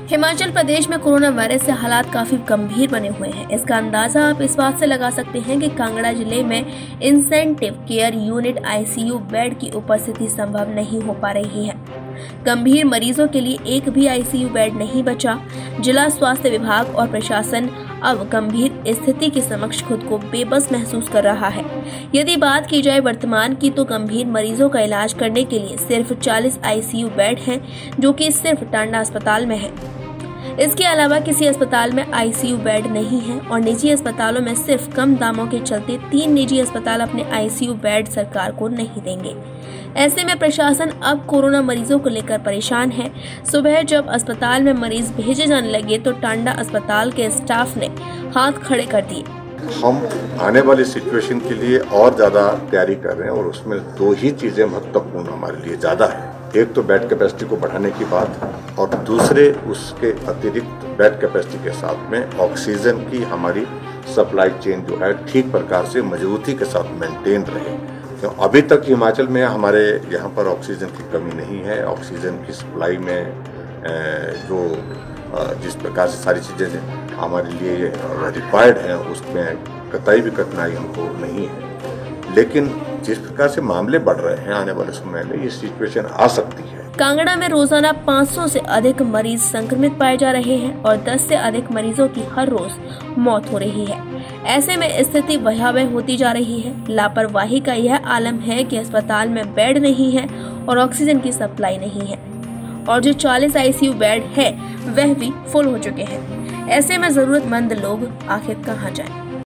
हिमाचल प्रदेश में corona virus से हालात काफी गंभीर बने हुए हैं। इसका अंदाजा आप इस बात से लगा सकते हैं कि कांगड़ा जिले में intensive care unit ICU bed की उपस्थिति संभव नहीं हो पा रही है। गंभीर मरीजों के लिए एक भी आईसीयू बेड नहीं बचा। जिला स्वास्थ्य विभाग और प्रशासन अब गंभीर स्थिति के समक्ष खुद को बेबस महसूस कर रहा है। यदि बात की जाए वर्तमान की, तो गंभीर मरीजों का इलाज करने के लिए सिर्फ 40 आईसीयू बेड हैं, जो कि सिर्फ टांडा अस्पताल में है। इसके अलावा किसी अस्पताल में आईसीयू बेड नहीं है और निजी अस्पतालों में सिर्फ कम दामों के चलते 3 निजी अस्पताल अपने आईसीयू बेड सरकार को नहीं देंगे। ऐसे में प्रशासन अब कोरोना मरीजों को लेकर परेशान है। सुबह जब अस्पताल में मरीज भेजे जाने लगे तो टांडा अस्पताल के स्टाफ ने हाथ खड़े कर दिए। हम आने वाली सिचुएशन के लिए और ज्यादा तैयारी कर रहे हैं और उसमें 2 ही चीजें महत्वपूर्ण हमारे लिए ज्यादा है। एक तो बेड कैपेसिटी को बढ़ाने की बात और दूसरे उसके अतिरिक्त बेड कैपेसिटी के साथ में ऑक्सीजन की हमारी सप्लाई चेन जो है ठीक प्रकार से मजबूती के साथ मेंटेन रहे। तो अभी तक हिमाचल में हमारे यहाँ पर ऑक्सीजन की कमी नहीं है। ऑक्सीजन की सप्लाई में जो जिस प्रकार से सारी चीज़ें हमारे लिए रिक्वायर्ड हैं उसमें कतई भी कठिनाई हमको नहीं है। लेकिन जिस प्रकार से मामले बढ़ रहे हैं आने वाले समय में ये सिचुएशन आ सकती है। कांगड़ा में रोजाना 500 से अधिक मरीज संक्रमित पाए जा रहे हैं और 10 से अधिक मरीजों की हर रोज मौत हो रही है। ऐसे में स्थिति भयावह होती जा रही है। लापरवाही का यह आलम है कि अस्पताल में बेड नहीं है और ऑक्सीजन की सप्लाई नहीं है और जो 40 आईसीयू बेड है वह भी फुल हो चुके हैं। ऐसे में जरूरतमंद लोग आखिर कहाँ जाएं?